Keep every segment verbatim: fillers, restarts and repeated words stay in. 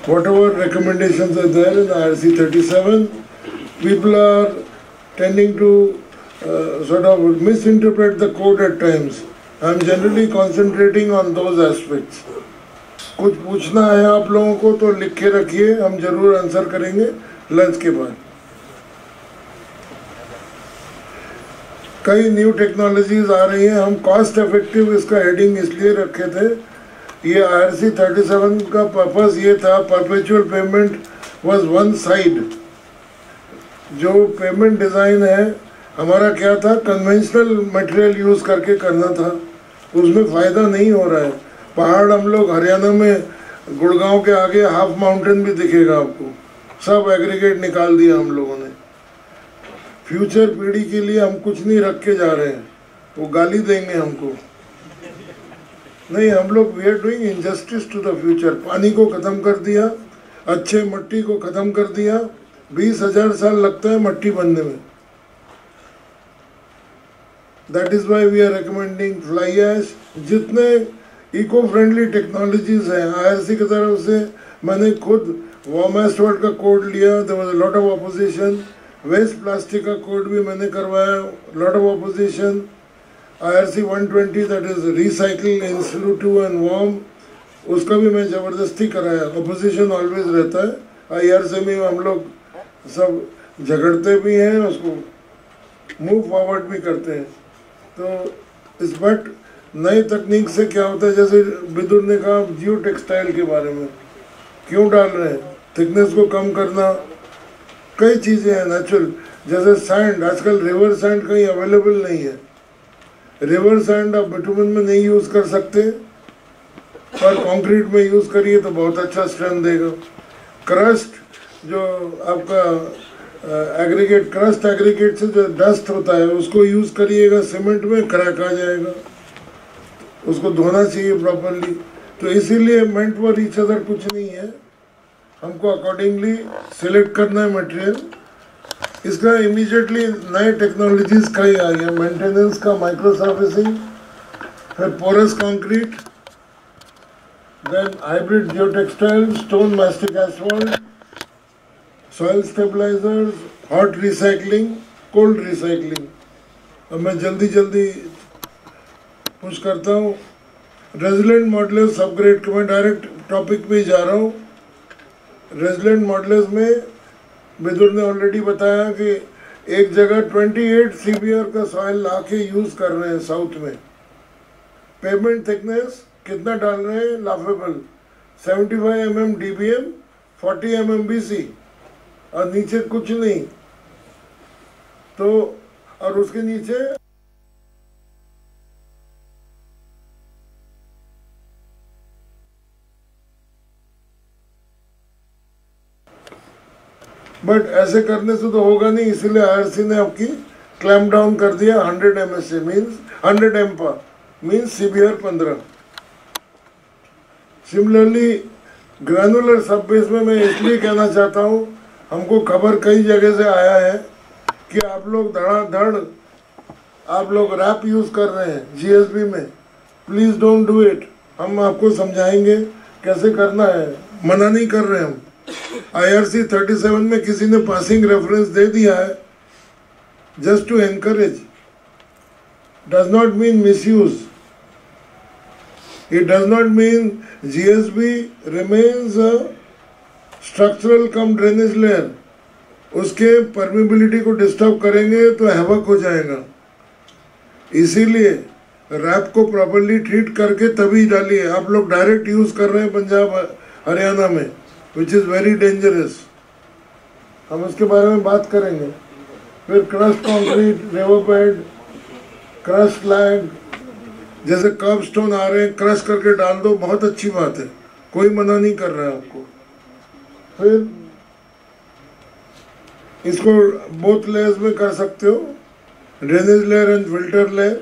whatever recommendations are there in I R C thirty-seven, people are tending to uh, sort of misinterpret the code at times. I am generally concentrating on those aspects. कुछ पूछना है आप लोगों को तो लिख के रखिए, हम जरूर आंसर करेंगे लंच के बाद। कई न्यू टेक्नोलॉजीज आ रही हैं, हम कॉस्ट इफेक्टिव इसका हेडिंग इसलिए रखे थे, ये I R C thirty seven का पर्पस ये था, perpetual payment was one side. जो पेमेंट डिज़ाइन है हमारा क्या था, कन्वेंशनल मटेरियल यूज़ करके करना था, उसमें फ़ायदा नहीं हो रहा है। पहाड़ हम लोग हरियाणा में गुड़गांव के आगे हाफ माउंटेन भी दिखेगा आपको, सब एग्रीगेट निकाल दिया हम लोगों ने। फ्यूचर पीढ़ी के लिए हम कुछ नहीं रख के जा रहे हैं, वो गाली देंगे हमको। नहीं, हम लोग we are doing injustice to the future. पानी को ख़त्म कर दिया, अच्छे मट्टी को ख़त्म कर दिया, बीस हजार साल लगता है मट्टी बनने में। That is why we are recommending fly ash. जितने इको फ्रेंडली टेक्नोलॉजीज हैं आई आर सी की तरफ से, मैंने खुद वार्मेस्ट वर्ल्ड का कोड लिया, there was a lot of opposition. Waste plastic का कोड भी मैंने करवाया, lot of opposition. I R C one twenty that is recycle institutive and warm, उसका भी मैं ज़बरदस्ती कराया, अपोजिशन ऑलवेज रहता है। आई आर सी में हम लोग सब झगड़ते भी हैं, उसको मूव फॉरवर्ड भी करते हैं। तो इस बट नई तकनीक से क्या होता है, जैसे विदुर ने कहा जियो टेक्सटाइल के बारे में, क्यों डाल रहे हैं, थिकनेस को कम करना, कई चीज़ें हैं नेचुरल। जैसे सैंड, आजकल रिवर सैंड कहीं अवेलेबल नहीं है। रिवर सैंड आप बिटुमन में नहीं यूज़ कर सकते, पर कंक्रीट में यूज़ करिए तो बहुत अच्छा स्ट्रेंथ देगा। क्रस्ट जो आपका एग्रीगेट, क्रस्ट एग्रीगेट से जो डस्ट होता है उसको यूज़ करिएगा, सीमेंट में क्रैक आ जाएगा, उसको धोना चाहिए प्रॉपरली। तो इसीलिए मेंट फॉर ईच अदर कुछ नहीं है, हमको अकॉर्डिंगली सिलेक्ट करना है मटेरियल। इसका इमीडिएटली नए टेक्नोलॉजीज कई आ गया, मेंटेनेंस का माइक्रो सर्फेसिंग, फिर porous concrete, then hybrid geo textile, stone mastic asphalt, soil stabilisers, hot recycling, cold recycling. अब मैं जल्दी जल्दी पुश करता हूँ। रेजिलेंट मॉडल्स अपग्रेड के, मैं डायरेक्ट टॉपिक पे ही जा रहा हूँ। रेजिलेंट मॉडल्स में विदुर ने ऑलरेडी बताया कि एक जगह अट्ठाईस सीबीआर का सॉइल ला के यूज़ कर रहे हैं साउथ में। पेमेंट थिकनेस कितना डाल रहे हैं, लाफेबल, पचहत्तर M M D B M, चालीस एम एम बी सी, और नीचे कुछ नहीं। तो और उसके नीचे बट ऐसे करने से तो होगा नहीं, इसीलिए आई आर सी ने आपकी क्लैम्प डाउन कर दिया। Hundred M S A means hundred MPa means CBR पंद्रह। सिमिलरली ग्रैनुलर सब बेस में मैं इसलिए कहना चाहता हूँ, हमको खबर कई जगह से आया है कि आप लोग धड़ाधड़ आप लोग रैप यूज़ कर रहे हैं जीएसबी में। Please don't do it. हम आपको समझाएंगे कैसे करना है, मना नहीं कर रहे हम। I R C thirty seven में किसी ने पासिंग रेफरेंस दे दिया है just to encourage, does not mean misuse. It does not mean GSB remains a structural cum drainage layer. उसके परमिबिलिटी को डिस्टर्ब करेंगे तो हैवक हो जाएगा। इसीलिए रैप को प्रॉपरली ट्रीट करके तभी डालिए। आप लोग डायरेक्ट यूज़ कर रहे हैं पंजाब हरियाणा में, विच इज़ वेरी डेंजरस। हम उसके बारे में बात करेंगे। फिर क्रस्ट कंक्रीट, रेवोपैड, क्रस्ट लैग, जैसे कर्ब स्टोन आ रहे हैं, क्रश करके डाल दो, बहुत अच्छी बात है, कोई मना नहीं कर रहा है आपको। फिर इसको बोथ लेयर्स में कर सकते हो, drainage layer and filter layer.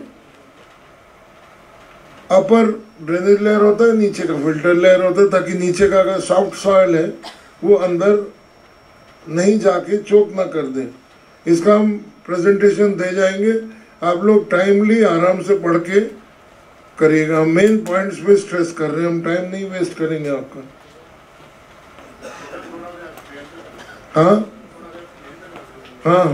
Upper drainage layer होता है, नीचे का फिल्टर लेयर होता है, ताकि नीचे का अगर सॉफ्ट सॉइल है वो अंदर नहीं जाके चोक ना कर दे। इसका हम प्रेजेंटेशन दे जाएंगे, आप लोग टाइमली आराम से पढ़ के करिएगा। हम मेन पॉइंट्स पे स्ट्रेस कर रहे हैं, हम टाइम नहीं वेस्ट करेंगे आपका। हाँ हाँ,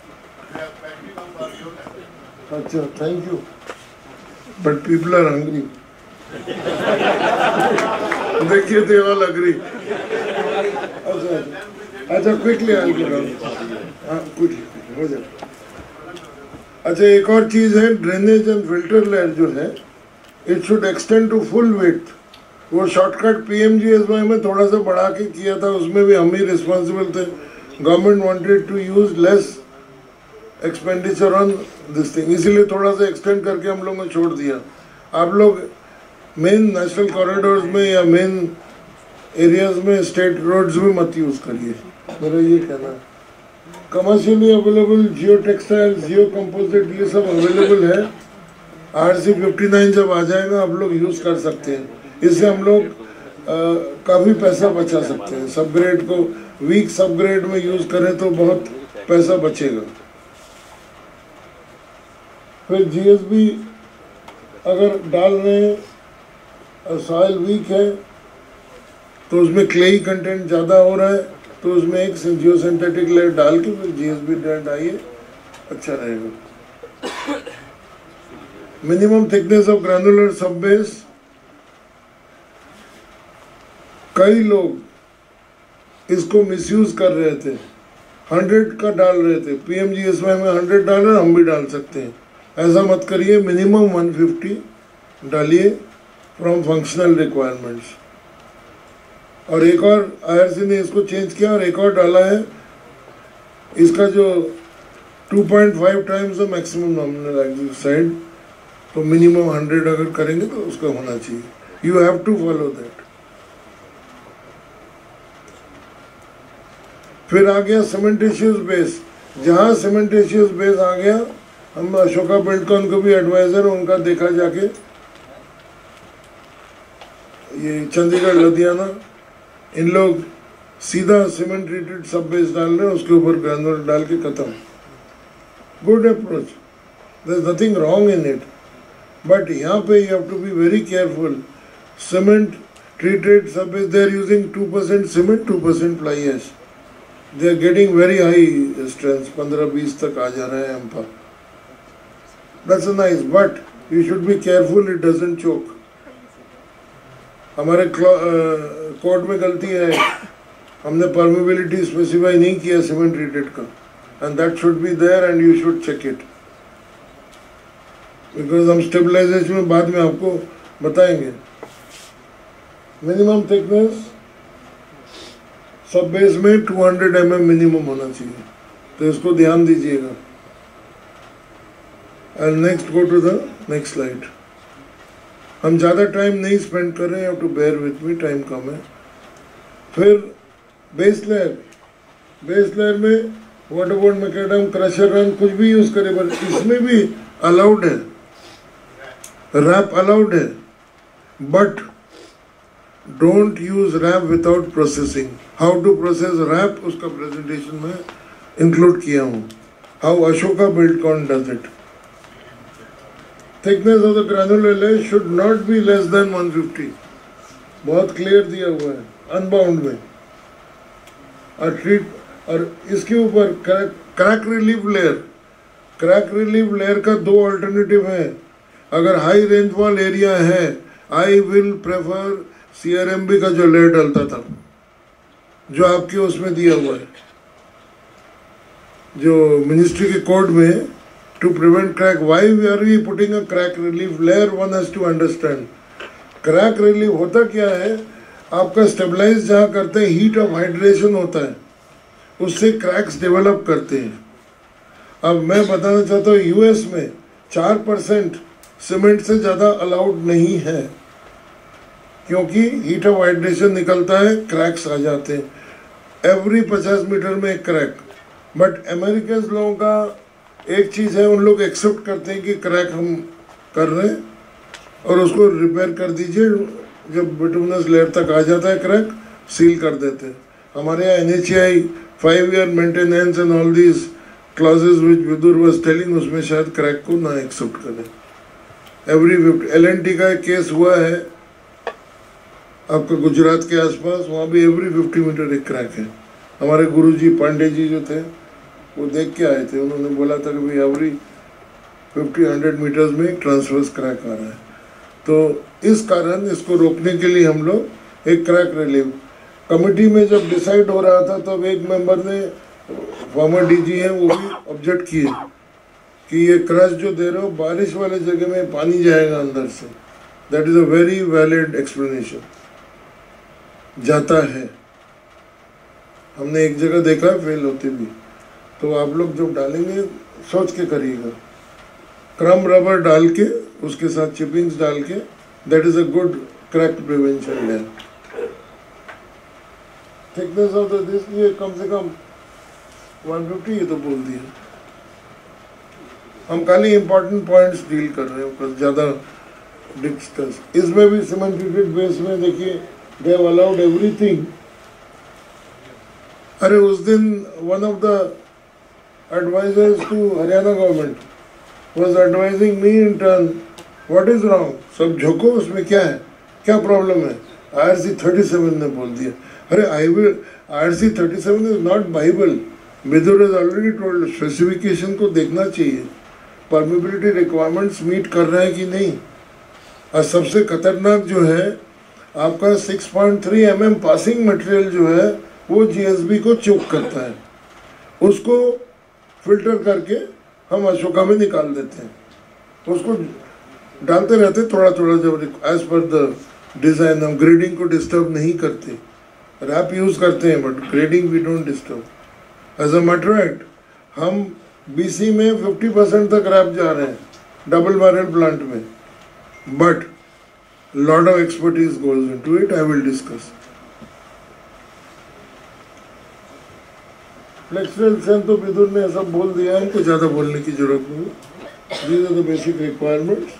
अच्छा, thank you, but people are hungry. देखिए दे ऑल एग्री। अच्छा अच्छा, क्विकली आई विल गो, हाँ क्विकली हो जाए। अच्छा, एक और चीज़ है, ड्रेनेज एंड फिल्टर लेयर जो है, it should extend to full width. वो शॉर्टकट पीएमजीएसवाई में थोड़ा सा बढ़ा के किया था, उसमें भी हम ही रिस्पॉन्सिबल थे। Government wanted to use less expenditure on this thing, इसीलिए थोड़ा सा एक्सटेंड करके हम लोगों ने छोड़ दिया। आप लोग मेन नेशनल कॉरिडोर्स में या मेन एरियाज में स्टेट रोड्स में मत यूज करिए, मेरा ये कहना है। Commercially available geo textile, geo composite, ये सब अवेलेबल है। आर सी फिफ्टी नाइन जब आ जाएगा आप लोग यूज कर सकते हैं। इससे हम लोग काफ़ी पैसा बचा सकते हैं। सबग्रेड को वीक सबग्रेड में यूज करें तो बहुत पैसा बचेगा। फिर जीएसबी अगर डाल रहे हैं, सॉइल वीक है तो उसमें क्लेई कंटेंट ज़्यादा हो रहा है, तो उसमें एक जियो सिंथेटिक लेयर डाल के फिर जीएसबी डालिए, अच्छा रहेगा। Minimum thickness of granular sub base, कई लोग इसको मिसयूज कर रहे थे, हंड्रेड का डाल रहे थे। पीएमजीएसवाई में हंड्रेड डाल रहे हैं, हम भी डाल सकते हैं, ऐसा मत करिए। मिनिमम वन फिफ्टी डालिए फ्रॉम फंक्शनल रिक्वायरमेंट्स। और एक और आईआरसी ने इसको चेंज किया और एक और डाला है, इसका जो two point five times the maximum nominal axis side, तो मिनिमम हंड्रेड अगर करेंगे तो उसका होना चाहिए। You have to follow that. फिर आ गया सीमेंटेशियस बेस। जहाँ सीमेंटेशियस बेस आ गया, हम अशोका बिल्डकॉन को भी एडवाइजर, उनका देखा जाके, ये चंडीगढ़ लुधियाना, इन लोग सीधा सीमेंट ट्रीटेड सब बेस डाल रहे हैं, उसके ऊपर ग्रैनुलर डाल के खत्म। Good approach, there is nothing wrong in it, but यहाँ पे you have to be very careful. Cement treated sub base, they are using two percent cement, two percent fly ash, they are getting very high strength, पंद्रह बीस तक आ जा रहे हैं हम पर। That's nice, but you should be careful it doesn't choke. हमारे कोड में गलती है, हमने परमिबिलिटी स्पेसिफाई नहीं किया सीमेंट ट्रीटेड का, and that should be there and you should check it, because हम स्टेबलाइजेशन में बाद में आपको बताएंगे। मिनिमम थिकनेस सब बेस में two hundred M M minimum होना चाहिए, तो इसको ध्यान दीजिएगा। And next go to the next slide. हम ज़्यादा टाइम नहीं स्पेंड कर रहे हैं, to bear with me, time कम है। फिर बेस लेयर, बेस लेयर में वाटरबोर्ड, मैकेडम, क्रशर रन कुछ भी यूज़ करें, पर इसमें भी अलाउड है, रैप अलाउड है, but don't use RAP without processing. How to process RAP उसका प्रेजेंटेशन में इंक्लूड किया हूँ, how Ashoka Buildcon does it. Thickness of the granular layer should not be less than one fifty, बहुत क्लियर दिया हुआ है अनबाउंड में। और ट्रीट, और इसके ऊपर crack relief layer, crack relief layer का दो अल्टरनेटिव है। अगर हाई रेनफॉल एरिया है, आई विल प्रेफर सीआरएमबी का जो लेयर डलता था, जो आपके उसमें दिया हुआ है, जो मिनिस्ट्री के कोड में, to prevent crack. Why we are we putting a crack relief layer, one has to understand. Crack relief होता क्या है, आपका स्टेबलाइज जहाँ करते हैं, हीट ऑफ हाइड्रेशन होता है, उससे क्रैक्स डेवलप करते हैं। अब मैं बताना चाहता हूँ, यूएस में चार परसेंट सीमेंट से ज़्यादा अलाउड नहीं है, क्योंकि हीट ऑफ हाइड्रेशन निकलता है, क्रैक्स आ जाते हैं एवरी पचास मीटर में एक क्रैक। बट अमेरिकन लोगों का एक चीज़ है, उन लोग एक्सेप्ट करते हैं कि क्रैक हम कर रहे हैं और उसको रिपेयर कर दीजिए, जब बिटुमिनस लेयर तक आ जाता है क्रैक, सील कर देते हैं। हमारे यहाँ N H A I five year maintenance and all these clauses which Vidur was telling, उसमें शायद क्रैक को ना एक्सेप्ट करें। Every fifty, L N T का एक केस हुआ है आपका गुजरात के आसपास, वहाँ भी एवरी फिफ्टी मीटर एक क्रैक है। हमारे गुरुजी पांडे जी जो थे वो देख के आए थे, उन्होंने बोला था कि भाई एवरी फिफ्टी हंड्रेड मीटर्स में ट्रांसवर्स क्रैक आ रहा है। तो इस कारण इसको रोकने के लिए हम लोग एक क्रैक रिलीव कमेटी में जब डिसाइड हो रहा था तब एक मेंबर ने, फॉर्मर डीजी हैं, वो भी ऑब्जेक्ट किए कि ये क्रश जो दे रहे हो बारिश वाले जगह में पानी जाएगा अंदर से। That is a very valid explanation. जाता है, हमने एक जगह देखा है फेल होते भी। तो आप लोग जब डालेंगे सोच के करिएगा, क्रम रबर डाल के उसके साथ चिपिंग्स डाल के, that is a good crack prevention layer. Thickness of the this ये कम से कम वन फिफ्टी, ये तो बोल दिया। हम खाली इंपॉर्टेंट पॉइंट्स डील कर रहे हैं, ज़्यादा डिस्कस। इसमें भी सीमेंटेड बेस में देखिए दे हैव अलाउड एवरीथिंग। अरे उस दिन one of the advisers to Haryana government was advising me in turn, what is wrong, सब झोंको, उसमें क्या है, क्या प्रॉब्लम है। I R C thirty seven ने बोल दिया। अरे I will I R C thirty seven is not bible. Vidur is already told, specification को देखना चाहिए, परमिबिलिटी रिक्वायरमेंट्स मीट कर रहा है कि नहीं। और सबसे खतरनाक जो है आपका six point three M M passing material जो है वो जी एस बी को चोक करता है, उसको फिल्टर करके हम अशोका में निकाल देते हैं। उसको डालते रहते थोड़ा थोड़ा, जब एज पर द डिज़ाइन। हम ग्रेडिंग को डिस्टर्ब नहीं करते, रैप यूज़ करते हैं but grading we don't disturb. As a matter fact हम बीसी में फिफ्टी परसेंट तक रैप जा रहे हैं डबल बैरल प्लांट में, but lot of expertise goes into it, I will discuss. Flexural sense तो विदुर ने सब बोल दिया है, हमको ज़्यादा बोलने की जरूरत नहीं। These are the basic requirements.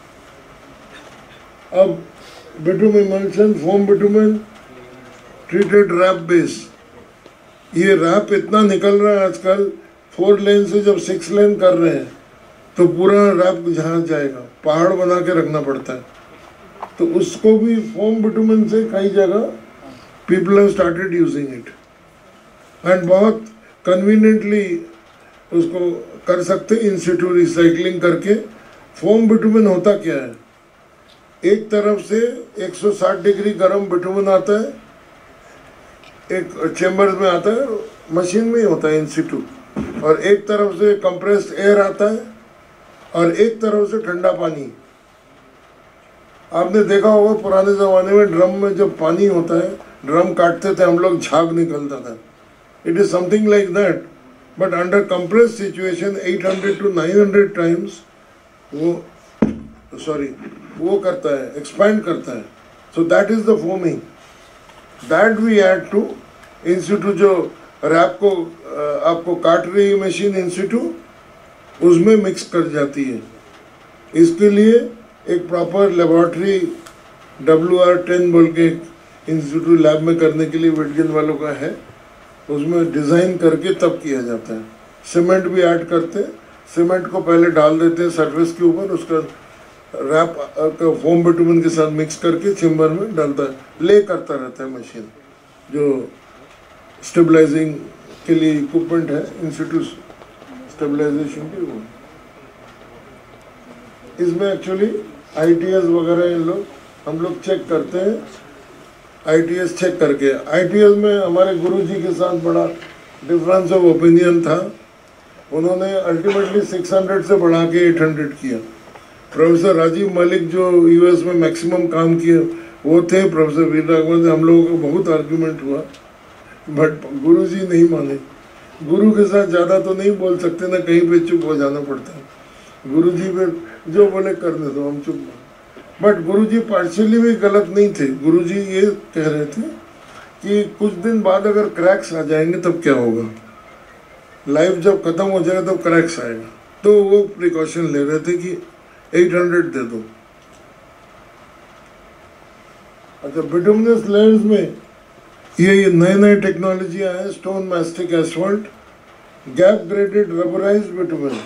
अब bitumen emulsion, foam bitumen, treated RAP base. ये रैप इतना निकल रहा है आजकल, फोर लेन से जब सिक्स लेन कर रहे हैं तो पूरा रैप जहाँ जाएगा, पहाड़ बना के रखना पड़ता है। तो उसको भी फोम बिटुमेन से कई जगह people have started using it, and बहुत कन्वीनियंटली उसको कर सकते इन सिटू रिसाइकलिंग करके। फोम बिटुमेन होता क्या है, एक तरफ से एक सौ साठ डिग्री गर्म बिटुमेन आता है, एक चेम्बर में आता है, मशीन में ही होता है इन सिटू, और एक तरफ से कंप्रेस्ड एयर आता है और एक तरफ से ठंडा पानी। आपने देखा होगा पुराने ज़माने में ड्रम में जब पानी होता है, ड्रम काटते थे हम लोग, झाग निकलता था। It is something like that, but under compressed situation at hundred to nine hundred times वो सॉरी वो करता है, एक्सपैंड करता है। So that is the foaming that we add to institute. जो रैप को आपको काट रही मशीन इंस्टीट्यूट उसमें मिक्स कर जाती है। इसके लिए एक proper laboratory W R ten बोल के इंस्टीट्यूट लैब में करने के लिए विटगन वालों का है, उसमें डिज़ाइन करके तब किया जाता है। सीमेंट भी ऐड करते हैं, सीमेंट को पहले डाल देते हैं सरफेस के ऊपर, उसका रैप का फोम बिटुमेन के साथ मिक्स करके चेम्बर में डालता है, ले करता रहता है मशीन। जो स्टेबलाइजिंग के लिए इक्विपमेंट है इंस्टीट्यूट स्टेबलाइजेशन की, वो इसमें एक्चुअली आई टी एस वगैरह इन लोग हम लोग चेक करते हैं। आई टी एस चेक करके, आई टी एस में हमारे गुरुजी के साथ बड़ा डिफरेंस ऑफ ओपिनियन था। उन्होंने अल्टीमेटली सिक्स हंड्रेड से बढ़ा के एट हंड्रेड किया। प्रोफेसर राजीव मलिक जो यूएस में मैक्सिमम काम किए वो थे, प्रोफेसर वीर राघवन से हम लोगों को बहुत आर्ग्यूमेंट हुआ, बट गुरुजी नहीं माने। गुरु के साथ ज़्यादा तो नहीं बोल सकते ना, कहीं पे चुप हो जाना पड़ता है। गुरुजी पे जो बोले करने दो, हम चुप। बट गुरुजी पार्शियली भी गलत नहीं थे। गुरुजी ये कह रहे थे कि कुछ दिन बाद अगर क्रैक्स आ जाएंगे तब क्या होगा, लाइफ जब खत्म हो जाएगा तब क्रैक्स आएगा। तो वो प्रिकॉशन ले रहे थे कि एट हंड्रेड दे दो। अच्छा, बिटुमिनस लेयर्स में ये ये नए नए टेक्नोलॉजी आए हैं, stone mastic asphalt, gap graded rubberized bitumen.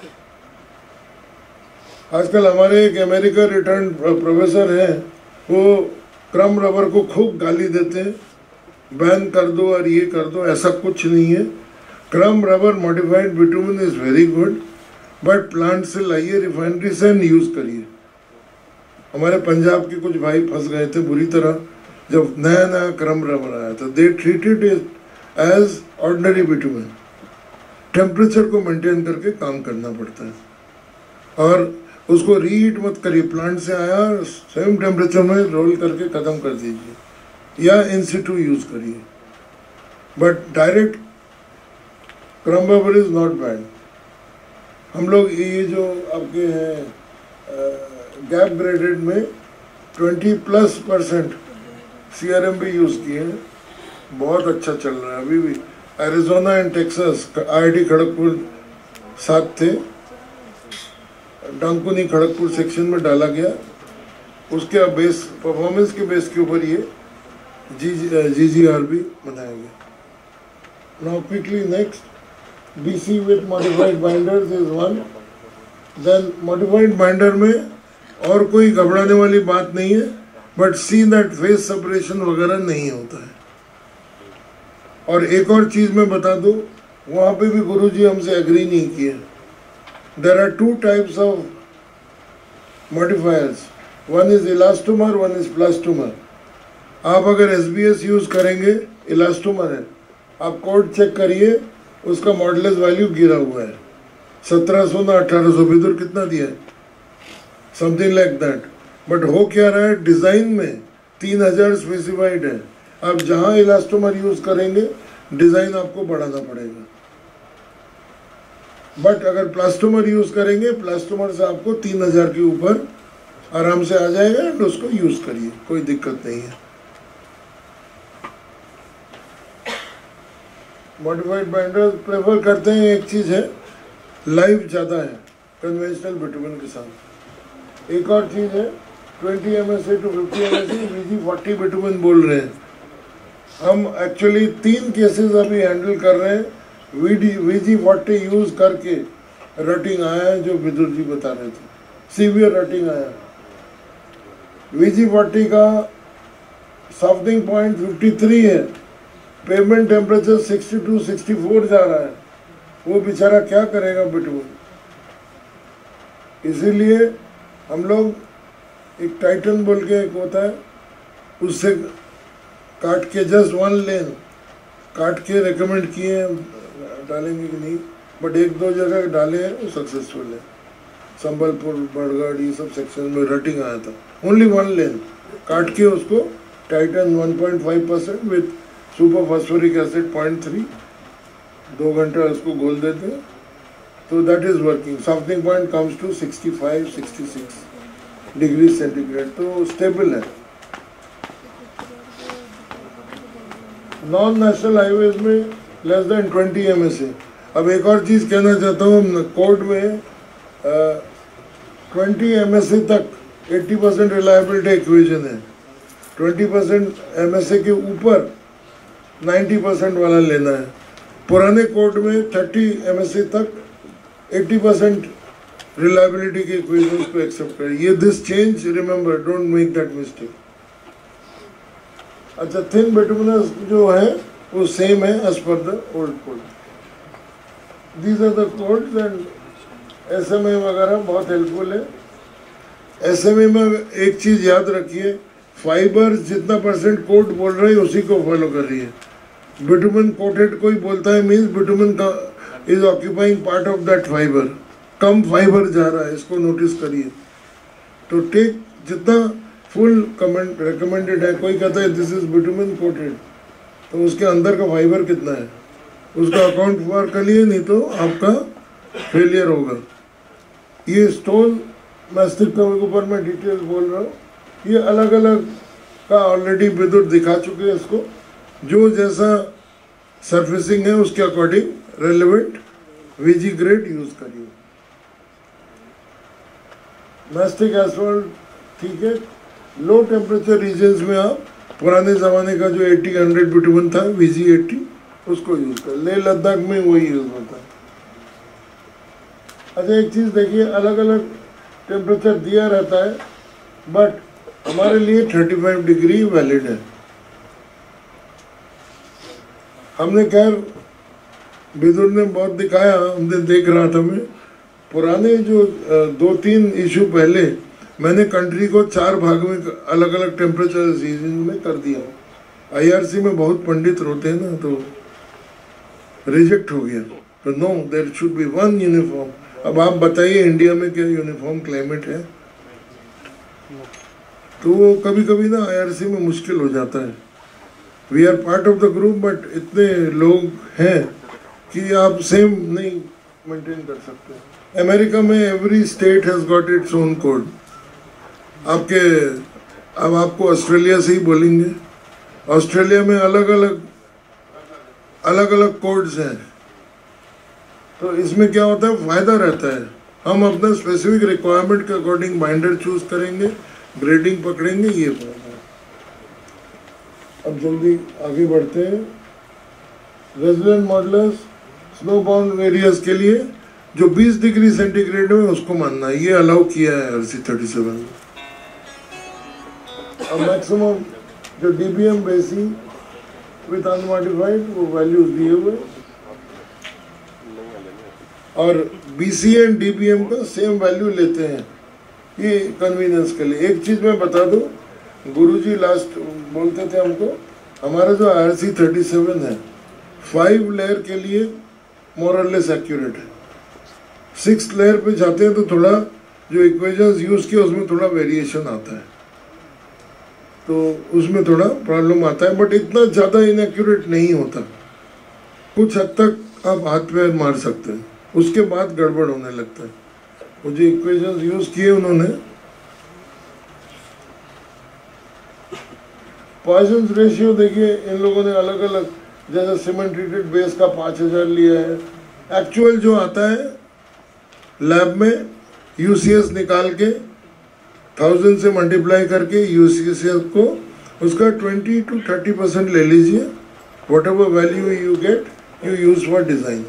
आजकल हमारे एक अमेरिका रिटर्न प्रोफेसर हैं, वो क्रम रबर को खूब गाली देते हैं, बैन कर दो और ये कर दो, ऐसा कुछ नहीं है। Crumb rubber modified bitumen is very good, but plant से लाइए रिफाइनरी से यूज़ करिए। हमारे पंजाब के कुछ भाई फंस गए थे बुरी तरह जब नया नया क्रम रबर आया था। They treated it as ordinary bitumen. Temperature को मेंटेन करके काम करना पड़ता है और उसको रीहीट मत करिए। प्लांट से आया सेम टेम्परेचर में रोल करके ख़त्म कर दीजिए या इन सिटू यूज़ करिए। But direct crumb rubber is not bad. हम लोग ये जो आपके हैं गैप ब्रेडेड में twenty plus percent C R M भी यूज़ किए हैं, बहुत अच्छा चल रहा है अभी भी। Arizona and Texas, I I T Kharagpur साथ थे, डांकुनी खड़गपुर सेक्शन में डाला गया। उसके बेस परफॉर्मेंस के बेस के ऊपर ये जी जी जी आर भी बनाया गया। Now quickly next, B C with modified binders is one. Then modified binder में और कोई घबराने वाली बात नहीं है, but see that phase separation वगैरह नहीं होता है। और एक और चीज़ मैं बता दूँ, वहाँ पे भी गुरुजी हमसे एग्री नहीं किए। There are two types of modifiers, one is elastomer, one is plastomer. आप अगर एस बी एस यूज़ करेंगे, इलास्टोमर है, आप कोड चेक करिए, उसका मॉडलेस वैल्यू गिरा हुआ है सत्रह सौ ना अठारह सौ, विदुर कितना दिया है, समथिंग लाइक दैट। बट हो क्या रहा है, डिज़ाइन में तीन हज़ार स्पेसिफाइड है। आप जहाँ इलास्टोमर यूज़ करेंगे डिज़ाइन आपको बढ़ाना पड़ेगा। बट अगर प्लास्टोमर यूज़ करेंगे, प्लास्टोमर से आपको तीन हज़ार के ऊपर आराम से आ जाएगा एंड उसको यूज़ करिए, कोई दिक्कत नहीं है। मॉडिफाइड बाइंडर प्रेफर करते हैं, एक चीज़ है लाइफ ज़्यादा है कन्वेंशनल बिटुमिन के साथ। एक और चीज़ है twenty M S A to fifty M S A V G forty bitumen बोल रहे हैं। हम एक्चुअली तीन केसेस अभी हैंडल कर रहे हैं। V D V G forty use करके रटिंग आया है, जो विदुर जी बता रहे थे, सीवियर रटिंग आया। वी जी फोर्टी का सॉफ्टनिंग पॉइंट फिफ्टी थ्री है, pavement temperature sixty two sixty four जा रहा है। वो बेचारा क्या करेगा बिटुमिन। इसीलिए हम लोग एक टाइटन बोल के एक होता है, उससे काट के जस्ट वन लेन काट के रेकमेंड किए हैं, डालेंगे कि नहीं, बट एक दो जगह डाले हैं, वो सक्सेसफुल है। संबलपुर, बड़गढ़, ये सब सेक्शन में रटिंग आया था। ओनली वन लेन काट के उसको titan one point five percent with super phosphoric acid point three, दो घंटा उसको घोल देते हैं, तो that is working. Softening point comes to sixty five sixty six degree centigrade, तो स्टेबल है। नॉन नेशनल हाईवेज में less than twenty M S A. अब एक और चीज़ कहना चाहता हूँ, कोड में ट्वेंटी एम एस ए तक एट्टी परसेंट रिलायबिलिटी इक्वेशन है। Twenty percent M S A के ऊपर नाइन्टी परसेंट वाला लेना है। पुराने कोड में थर्टी एम एस ए तक एट्टी परसेंट रिलायबिलिटी के इक्वेशंस को एक्सेप्ट करें। ये this change remember, don't make that mistake. अच्छा, थिन बिटुमिनस जो है वो सेम है as per the old code. These are the codes and S M A वगैरह बहुत हेल्पफुल है। एस एम ए में एक चीज़ याद रखिए, फाइबर जितना परसेंट कोड बोल रहे हैं उसी को फॉलो कर रही है। बिटुमिन कोटेड कोई बोलता है मीन्स बिटुमिन का is occupying part of that fibre, कम फाइबर जा रहा है, इसको नोटिस करिए। तो टेक जितना फुल कमेंट रिकमेंडेड है, कोई कहता है दिस इज बिटुमिन कोटेड, तो उसके अंदर का फाइबर कितना है उसका अकाउंट फॉर करिए, नहीं तो आपका फेलियर होगा। ये स्टोन मैस्टिक के ऊपर मैं डिटेल बोल रहा हूँ, ये अलग अलग का ऑलरेडी विद्युत दिखा चुके हैं इसको। जो जैसा सरफेसिंग है उसके according relevant VG grade use करिए। मैस्टिक एसफॉल्ट ठीक है। लो टेम्परेचर रीजन्स में आप पुराने ज़माने का जो एटी हंड्रेड बिटुमिन था वीजी एटी, उसको यूज़ कर। लेह लद्दाख में वही यूज़ होता है। अच्छा, एक चीज़ देखिए, अलग अलग टेम्परेचर दिया रहता है, बट हमारे लिए थर्टी फाइव डिग्री वैलिड है। हमने खैर विदुर ने बहुत दिखाया, हमने देख रहा था मैं पुराने जो दो तीन इशू पहले मैंने कंट्री को चार भाग में अलग अलग टेम्परेचर सीजन में कर दिया। आईआरसी में बहुत पंडित रोते हैं ना, तो रिजेक्ट हो गया। तो no, there should be one uniform. अब आप बताइए इंडिया में क्या यूनिफॉर्म क्लाइमेट है? तो वो कभी कभी ना आईआरसी में मुश्किल हो जाता है। We are part of the group, but इतने लोग हैं कि आप सेम नहीं मेंटेन कर सकते। अमेरिका में every state has got its own code. आपके अब आपको ऑस्ट्रेलिया से ही बोलेंगे, ऑस्ट्रेलिया में अलग अलग अलग अलग कोड्स हैं। तो इसमें क्या होता है, फायदा रहता है। हम अपना स्पेसिफिक रिक्वायरमेंट के अकॉर्डिंग बाइंडर चूज करेंगे, ग्रेडिंग पकड़ेंगे, ये फायदा है। अब जल्दी आगे बढ़ते हैं। Resilient moduli snow bound areas के लिए जो बीस डिग्री सेंटीग्रेड में उसको मानना है, ये अलाउ किया है आरसी थर्टी सेवन में। अब मैक्सिमम जो डीबीएम बेसी विथ अनमॉडिफाइड वो वैल्यूज दिए हुए, और बीसी एंड डीबीएम का सेम वैल्यू लेते हैं, ये कन्वीनियंस के लिए। एक चीज मैं बता दूं, गुरुजी लास्ट बोलते थे हमको, हमारा जो आरसी थर्टी सेवन है फाइव लेयर के लिए मोरलेस एक्यूरेट है। सिक्स लेयर पे जाते हैं तो थोड़ा जो इक्वेशंस यूज किए उसमें थोड़ा वेरिएशन आता है, तो उसमें थोड़ा प्रॉब्लम आता है, बट इतना ज़्यादा इनएक्यूरेट नहीं होता। कुछ हद तक आप हाथ पैर मार सकते हैं, उसके बाद गड़बड़ होने लगता है। वो जो इक्वेशंस यूज किए उन्होंने, पॉइजन रेशियो देखिए, इन लोगों ने अलग अलग, जैसे सीमेंट ट्रीटेड बेस का पाँच हज़ार लिया है। एक्चुअल जो आता है लैब में यूसीएस निकाल के थाउजेंड से मल्टीप्लाई करके यूसीएस को उसका ट्वेंटी टू थर्टी परसेंट ले लीजिए। Whatever value you get you use for design.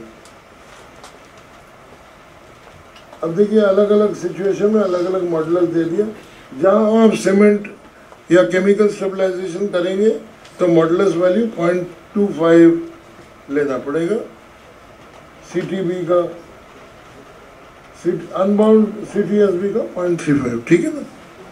अब देखिए अलग अलग सिचुएशन में अलग अलग मॉडल दे दिया। जहाँ आप सीमेंट या केमिकल स्टेबलाइजेशन करेंगे तो modulus value point two five लेना पड़ेगा। सीटीबी का अनबाउंड सीटीएसबी का पॉइंट थ्री फाइव, ठीक है ना।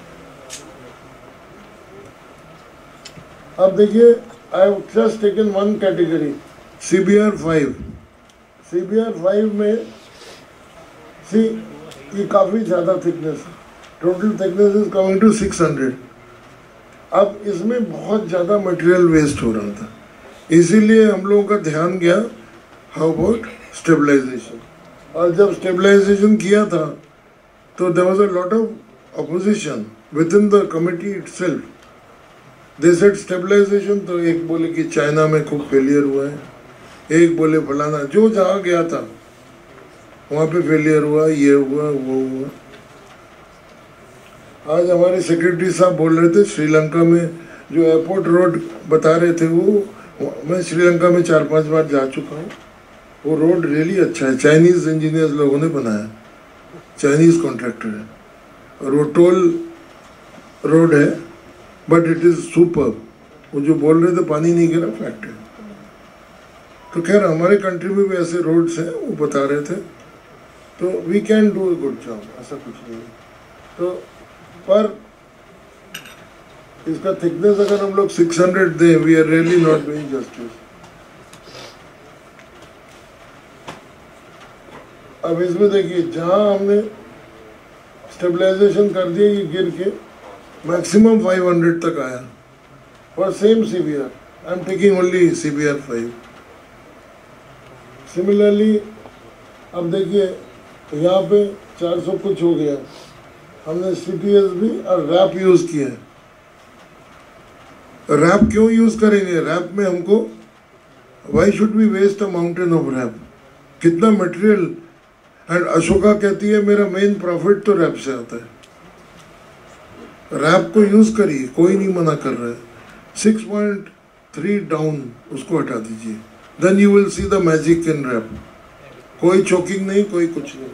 अब देखिए I have just taken one category, CBR five. CBR five में सी ये काफ़ी ज़्यादा थिकनेस है, total thickness is coming to six hundred. अब इसमें बहुत ज़्यादा मटेरियल वेस्ट हो रहा था, इसीलिए हम लोगों का ध्यान गया हाउ अबाउट स्टेबलाइजेशन। और जब स्टेबलाइजेशन किया था तो there was a lot of opposition within the committee itself. They said stabilization, तो एक बोले कि चाइना में खूब फेलियर हुआ है, एक बोले फलाना, जो जहाँ गया था वहाँ पे फेलियर हुआ, ये हुआ वो हुआ। आज हमारे सेक्रेटरी साहब बोल रहे थे श्रीलंका में जो एयरपोर्ट रोड बता रहे थे, वो मैं श्रीलंका में चार पांच बार जा चुका हूँ। वो रोड रियली अच्छा है, चाइनीज़ इंजीनियर्स लोगों ने बनाया, चाइनीज़ कॉन्ट्रैक्टर है, और वो टोल रोड है, बट इट इज़ सुपर। वो जो बोल रहे थे पानी नहीं गिरा, फैक्ट है। तो खैर हमारे कंट्री में भी ऐसे रोड्स हैं, वो बता रहे थे, तो we can do a good job, ऐसा कुछ नहीं है। तो पर इसका थिकनेस अगर हम लोग सिक्स हंड्रेड दें, we are really not doing justice. अब इसमें देखिए जहां हमने स्टेबलाइजेशन कर दिया, ये गिर के मैक्सिमम फाइव हंड्रेड तक आया for same CBR. I am taking only CBR five. Similarly अब देखिए यहाँ पे चार सौ कुछ हो गया, हमने सीटीएसबी और रैप यूज किया है। रैप क्यों यूज करेंगे? रैप में हमको why should be waste a mountain of RAP, कितना मटेरियल। एंड अशोका कहती है मेरा मेन प्रॉफिट तो रैप से आता है। रैप को यूज करिए, कोई नहीं मना कर रहा है। सिक्स पॉइंट थ्री डाउन उसको हटा दीजिए, then you will see the magic in RAP. कोई चोकिंग नहीं, कोई कुछ नहीं।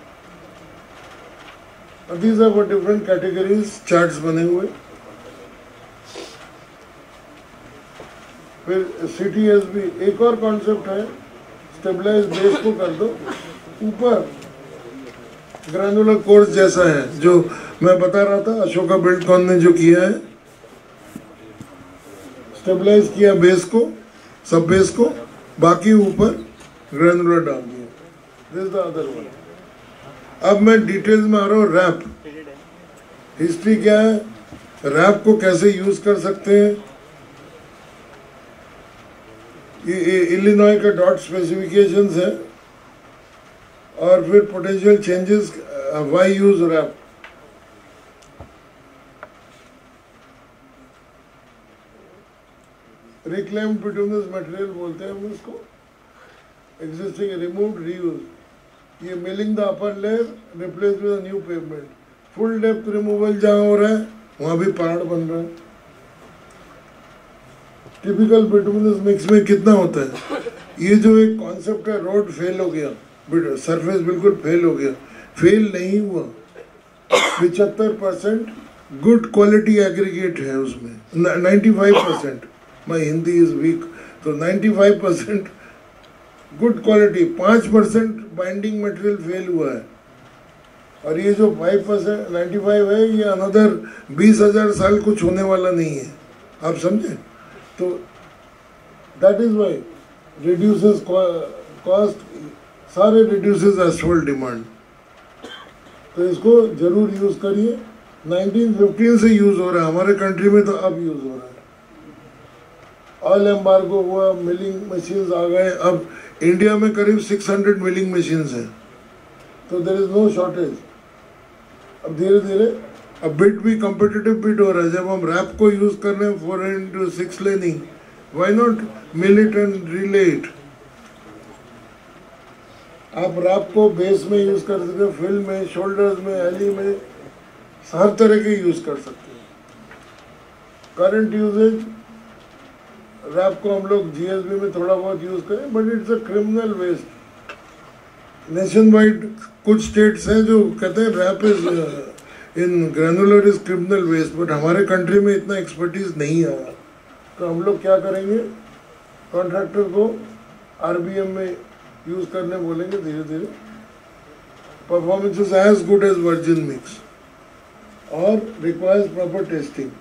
These are for different categories, charts बने हुए। फिर सी टी एस भी एक और कॉन्सेप्ट है, स्टेबलाइज बेस को कर दो ऊपर, ग्रैनुलर कोर्स जैसा है जो मैं बता रहा था, अशोका बिल्डकॉन ने जो किया है, स्टेबलाइज किया बेस को, सब बेस को, बाकी ऊपर ग्रैनुलर डाल दिया। This is the other one. अब मैं डिटेल्स में आ रहा हूँ। रैप हिस्ट्री क्या है, रैप को कैसे यूज कर सकते हैं, ये इलिनॉय का डॉट स्पेसिफिकेशंस है, और फिर potential changes, why use RAP. Reclaimed bituminous material बोलते हैं हम इसको, एग्जिस्टिंग रिमूव्ड रीयूज। ये milling the upper layer replace with new pavement. Full depth removal जहाँ हो रहा है वहाँ भी पहाड़ बन रहा है। टिपिकल बिटुमिनस मिक्स में कितना होता है, ये जो एक कॉन्सेप्ट है, रोड फेल हो गया, सरफेस बिल्कुल फेल हो गया, फेल नहीं हुआ। पिछहत्तर परसेंट गुड क्वालिटी एग्रीगेट है उसमें, ninety five percent, my Hindi is weak, तो ninety five percent good quality, पाँच परसेंट बाइंडिंग मटेरियल फेल हुआ है। और ये जो फाइव परसेंट नाइन्टी फाइव है, ये अनदर बीस हजार साल कुछ होने वाला नहीं है, आप समझे। तो that is why reduces cost, सारे रिड्यूसेस एसफॉल्ट डिमांड। तो इसको जरूर यूज करिए। नाइनटीन फिफ्टीन से यूज हो रहा है हमारे कंट्री में, तो अब यूज हो रहा है। ऑयल एम्बार्गो हुआ, मिलिंग मशीन्स आ गए, अब इंडिया में करीब छह सौ मिलिंग मशीन्स हैं, तो देयर इज नो शॉर्टेज। अब धीरे धीरे अब बिट भी कम्पिटिटिव बिट हो रहा है। जब हम रैप को यूज कर रहे हैं four into six laning, why not mill it and relay it. आप रैप को बेस में यूज कर सकते हो, फिल में, शोल्डर्स में, एली में, हर तरह के यूज कर सकते हैं। करंट यूजेज रैप को हम लोग जीएसबी में थोड़ा बहुत यूज करें, but it's a criminal waste. Nation wide कुछ स्टेट्स हैं जो कहते हैं RAP is in granular is criminal waste, but हमारे कंट्री में इतना एक्सपर्टीज नहीं आया। तो हम लोग क्या करेंगे, कॉन्ट्रैक्टर को आरबीएम में यूज करने बोलेंगे धीरे धीरे। Performance is as good as virgin mix और रिक्वायर्स प्रॉपर टेस्टिंग।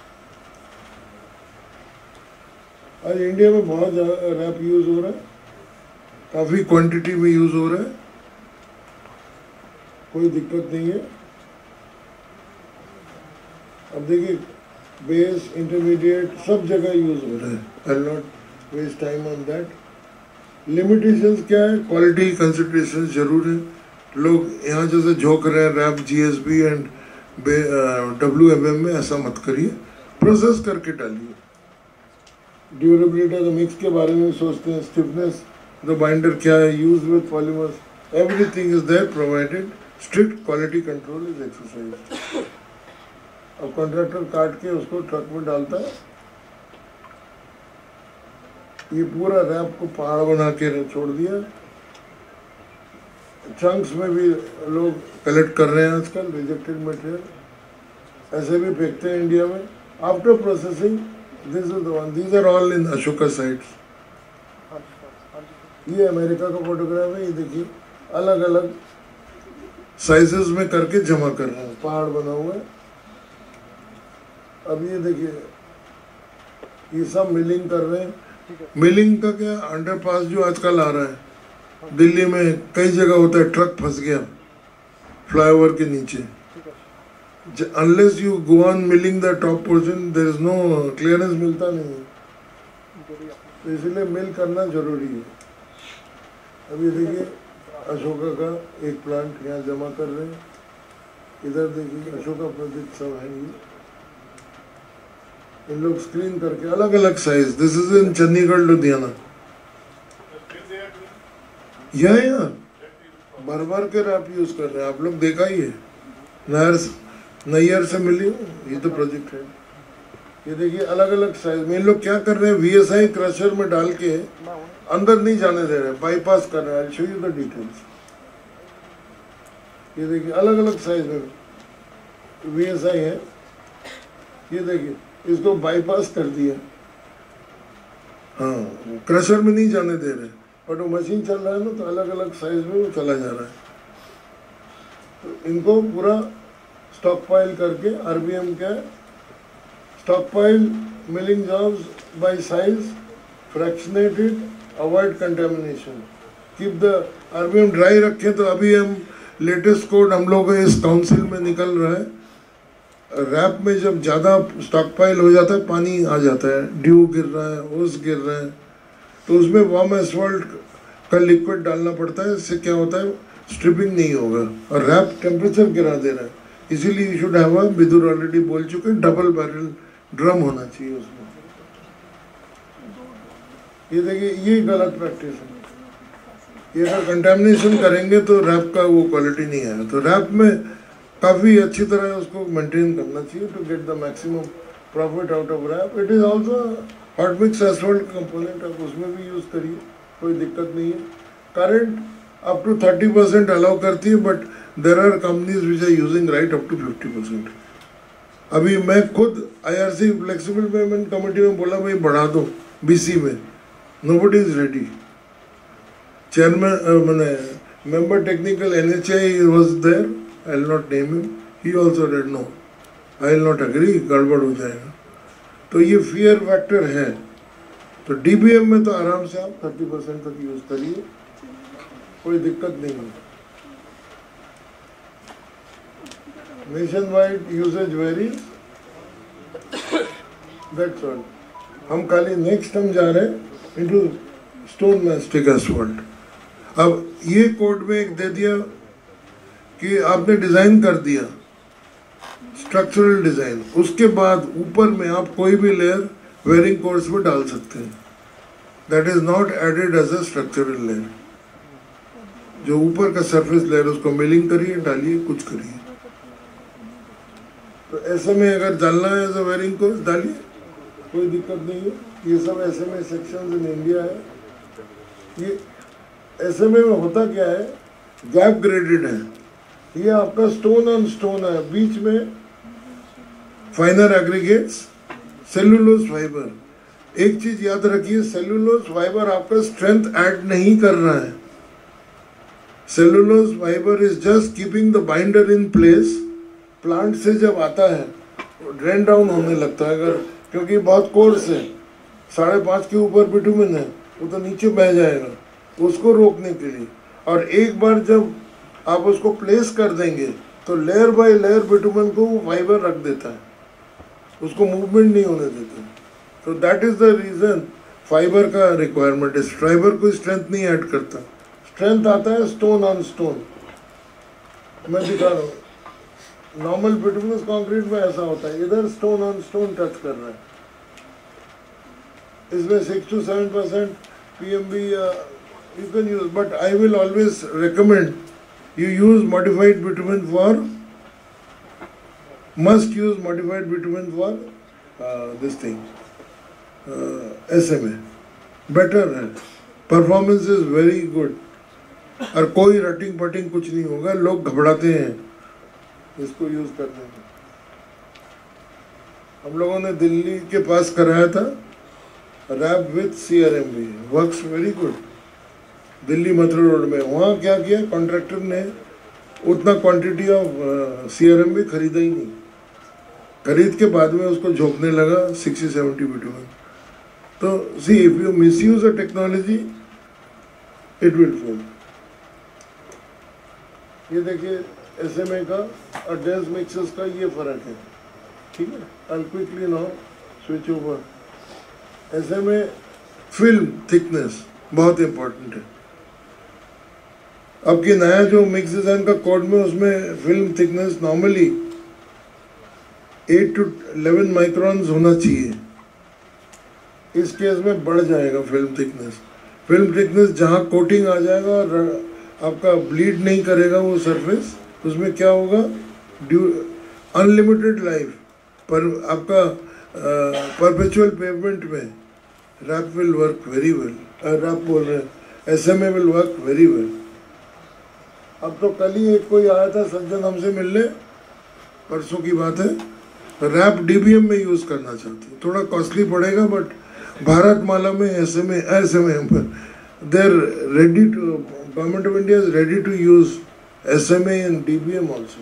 आज इंडिया में बहुत ज़्यादा रैप यूज हो रहा है, काफ़ी क्वांटिटी में यूज हो रहा है, कोई दिक्कत नहीं है। अब देखिए बेस, इंटरमीडिएट सब जगह यूज हो रहा है। I will not waste time on that. Limitations क्या है, क्वालिटी कंसिडरेशन जरूर है। लोग यहाँ जैसे झोंक रहे हैं RAP GSB and W M M में, ऐसा मत करिए, प्रोसेस करके डालिए। ड्यूरेबिलिटी ऑफ द मिक्स के बारे में सोचते हैं, स्टिफनेस द बाइंडर क्या है, use with polymers, everything is there provided. Strict quality control is exercise. अब कॉन्ट्रैक्टर काट के उसको ट्रक में डालता है, ये पूरा रैप को पहाड़ बना के छोड़ दिया। चंक्स में भी लोग कलेक्ट कर रहे हैं आजकल रिजेक्टेड मटेरियल, ऐसे भी फेंकते हैं इंडिया में। After processing this is the one, these are all in Ashoka sites. ये अमेरिका का फोटोग्राफ है, ये देखिए अलग अलग साइजेस में करके जमा कर रहे हैं, पहाड़ बना हुआ है। अब ये देखिए ये सब मिलिंग कर रहे हैं। मिलिंग का क्या, अंडरपास जो आजकल आ रहा है दिल्ली में कई जगह होता है, ट्रक फंस गया फ्लाईओवर के नीचे, unless you go on milling the top portion there is no clearance, मिलता नहीं है, तो इसलिए मिल करना जरूरी है। अब ये देखिए अशोका का एक प्लांट यहाँ जमा कर रहे हैं, इधर देखिए अशोका प्रोजेक्ट सब है, ये इन लोग स्क्रीन करके अलग अलग size. This is in Chandigarh Ludhiana, या या भर भर के रैप यूज कर रहे हैं, आप लोग देखा ही है। नहर नैयर से मिली, ये तो प्रोजेक्ट है। ये देखिए अलग अलग साइज में इन लोग क्या कर रहे हैं, वीएसआई क्रशर में डाल के अंदर नहीं जाने दे रहे, बाईपास कर रहे हैं। I show you the details. ये देखिए अलग अलग साइज में वीएसआई है, ये देखिए इसको बाईपास कर दिया। हाँ, क्रशर में नहीं जाने दे रहे, बट वो मशीन चल रहा है ना, तो अलग अलग साइज में वो चला जा रहा है। तो इनको पूरा स्टॉक पाइल करके, आरबीएम क्या है, stock pile milling jobs by size, fractionated, avoid contamination, keep the RBM dry रखें। तो अभी हम लेटेस्ट कोड हम लोग इस काउंसिल में निकल रहा है, रैप में जब ज़्यादा स्टॉक पाइल हो जाता है, पानी आ जाता है, ड्यू गिर रहा है, ओस गिर रहा है, तो उसमें वार्म एसफॉल्ट का लिक्विड डालना पड़ता है। इससे क्या होता है, स्ट्रिपिंग नहीं होगा, और रैप टेम्परेचर गिरा दे रहा है। इसीलिए you should have a, Vidur already बोल चुके, डबल बैरल ड्रम होना चाहिए उसमें। ये देखिए, ये गलत प्रैक्टिस है। ये अगर कंटेमिनेशन करेंगे तो रैप का वो क्वालिटी नहीं आएगा। तो रैप में काफ़ी अच्छी तरह उसको मेंटेन करना चाहिए to get the maximum profit out of RAP. It is also hot mix asphalt component, आप उसमें भी यूज़ करिए, कोई दिक्कत नहीं है। Current up to thirty percent allow करती है, but there are companies which are using right up to fifty percent. अभी मैं खुद आईआरसी फ्लेक्सिबल पेमेंट कमेटी में बोला भाई बढ़ा दो बीसी में, नोबडी इज रेडी। चेयरमैन मैंने member technical NHAI was there, I will not name him, he also did no, I will not agree, गड़बड़ हो जाएगा। तो ये फियर फैक्टर है। तो डीबीएम में तो आराम से आप थर्टी परसेंट तक यूज करिए, कोई दिक्कत नहीं है। Nationwide usage varies, that's all. हम खाली नेक्स्ट हम जा रहे हैं इनटू स्टोन मैस्टिक एसफॉल्ट। अब ये कोड में एक दे दिया कि आपने डिजाइन कर दिया स्ट्रक्चरल डिजाइन, उसके बाद ऊपर में आप कोई भी लेयर वेरिंग कोर्स में डाल सकते हैं। That is not added as a structural layer. जो ऊपर का सरफेस लेयर उसको मिलिंग करिए, डालिए, कुछ करिए। तो ऐसे में अगर डालना है एज अ वेरिंग कोर्स डालिए, कोई दिक्कत नहीं है। ये सब ऐसे में सेक्शंस इन इंडिया है। ये ऐसे में होता क्या है, गैप ग्रेडेड है। ये आपका स्टोन ऑन स्टोन है, बीच में फाइनर एग्रीगेट्स, सेलुलोज फाइबर। एक चीज याद रखिए, सेलुलोज फाइबर आपका स्ट्रेंथ ऐड नहीं कर रहा है। Cellulose fibre is just keeping the binder in place. Plant से जब आता है ड्रेन डाउन होने लगता है, अगर क्योंकि बहुत कोर्स है, साढ़े पाँच के ऊपर बिटुमिन है, वो तो नीचे बह जाएगा, उसको रोकने के लिए। और एक बार जब आप उसको प्लेस कर देंगे तो लेयर बाय लेयर बिटुमिन को फाइबर रख देता है, उसको मूवमेंट नहीं होने देता। तो that is the reason fibre का रिक्वायरमेंट है। फाइबर कोई स्ट्रेंथ नहीं ऐड करता, स्ट्रेंथ आता है स्टोन ऑन स्टोन। मैं दिखा रहा हूँ, नॉर्मल बिटुमिनस कंक्रीट में ऐसा होता है, इधर स्टोन ऑन स्टोन टच कर रहा है। इसमें six to seven percent P M B you can use, but I will always recommend you use modified bitumen for, must use modified bitumen for uh, this thing, uh, S M A, better है, performance is very good। और कोई rutting putting कुछ नहीं होगा, लोग घबराते हैं इसको यूज करने में। हम लोगों ने दिल्ली के पास कराया था RAP with C R M B, works very good. Delhi Mathura road में, वहाँ क्या किया, कॉन्ट्रैक्टर ने उतना quantity of C R M B खरीदा ही नहीं, खरीद के बाद में उसको झोंकने लगा सिक्सटी सेवेंटी बिटुमिन। तो see, if you misuse a technology it will fail. ये देखिए एस एम ए का और डेंस मिक्सर्स का ये फर्क है, ठीक है। I quickly now switch over. S M A film thickness बहुत इंपॉर्टेंट है। अब की नया जो मिक्स डिजाइन का कोड में, उसमें film thickness normally eight to eleven microns होना चाहिए। इस केस में बढ़ जाएगा फिल्म थिकनेस। फिल्म थिकनेस जहाँ कोटिंग आ जाएगा और आपका ब्लीड नहीं करेगा वो सरफेस, उसमें क्या होगा, ड्यू अनलिमिटेड लाइफ पर आपका परपेचुअल पेमेंट में RAP will work very well. RAP बोल रहे हैं, S M A will work very well. अब तो कल ही एक कोई आया था सज्जन हमसे मिलने, परसों की बात है, रैप डीबीएम में यूज़ करना चाहते हैं। थोड़ा कॉस्टली पड़ेगा, बट भारतमाला में S M S M A they are ready to, government of India is ready to use S M A and D B M also.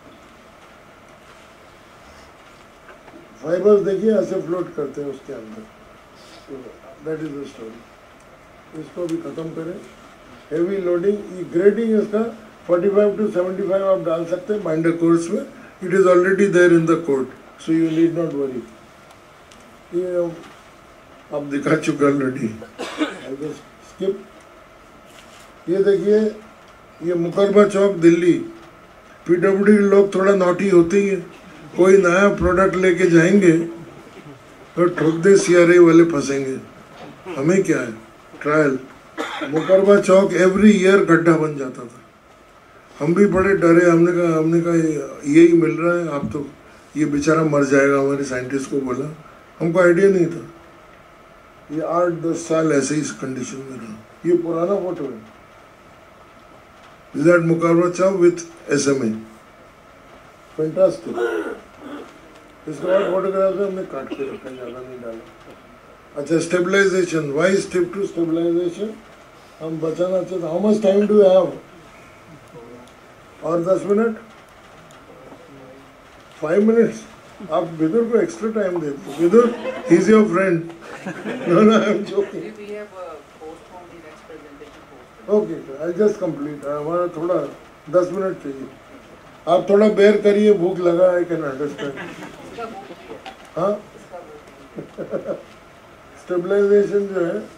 Fibres देखिए ऐसे फ्लोट करते हैं उसके अंदर, दैट इज द स्टोरी। इसको भी खत्म करें। हेवी लोडिंग, ग्रेडिंग इसका पैंतालीस टू पचहत्तर आप डाल सकते हैं बाइंडर कोर्स में, it is already there in the code, so you need not worry. ये आप दिखा चुका ऑलरेडी, आई गेस स्किप। ये देखिए, ये मुकरबा चौक दिल्ली, पीडब्ल्यूडी लोग थोड़ा नॉटी होते ही है, कोई नया प्रोडक्ट लेके जाएंगे तो ठोक दे सीआरए वाले फंसेंगे, हमें क्या है, trial. Mukarba Chowk every year गड्ढा बन जाता था, हम भी बड़े डरे, हमने कहा हमने कहा यही मिल रहा है, आप तो ये बेचारा मर जाएगा, हमारे साइंटिस्ट को बोला, हमको आइडिया नहीं था। ये आठ दस साल ऐसे ही इस कंडीशन में रहा। ये पुराना फोटो है, is that Mukarba Chowk with SMA, fantastic. इसके बाद फोटोग्राफ हमने काट के रखा, ज़्यादा नहीं डाला। अच्छा, stabilisation, why step to stabilisation हम बचाना चाहते। How much time do have? और दस मिनट, फाइव मिनट्स। आप विदुर को एक्स्ट्रा टाइम देते हो। Vidur, he is your friend. No no, I am joking. Okay, I just complete. हमारा थोड़ा दस मिनट चाहिए, आप थोड़ा बेयर करिए, भूख लगा, आई कैन अंडरस्टैंड। हाँ, स्टेबलाइजेशन जो है,